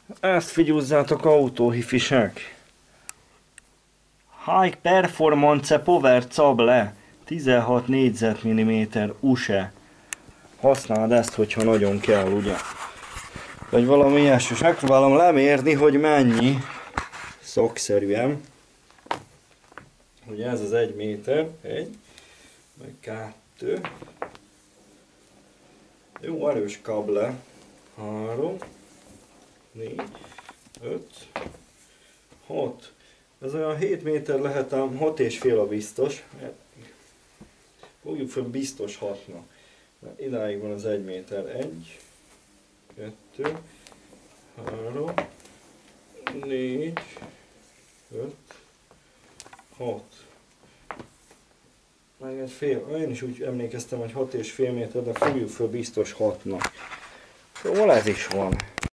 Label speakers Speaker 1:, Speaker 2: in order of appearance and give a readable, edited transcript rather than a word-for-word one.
Speaker 1: Ezt figyelzátok, autóhifisek. High Performance Power Cable 16 négyzetmilliméter USA. Használd ezt, hogyha nagyon kell, ugye? Vagy valami ilyesmi. És megpróbálom lemérni, hogy mennyi szakszerűen. Ugye ez az 1 méter, 1, meg 2. Jó erős kable. 3, 4, 5, 6. Ez olyan 7 méter lehet, ám 6,5 a biztos. Fogjuk fel biztos 6-nak. Idáig van az 1 méter. 1, 2, 3, 4, 5, 6. Meg egy fél. Én is úgy emlékeztem, hogy 6,5 méter, de fogjuk fel biztos 6-nak. Szóval ez is van.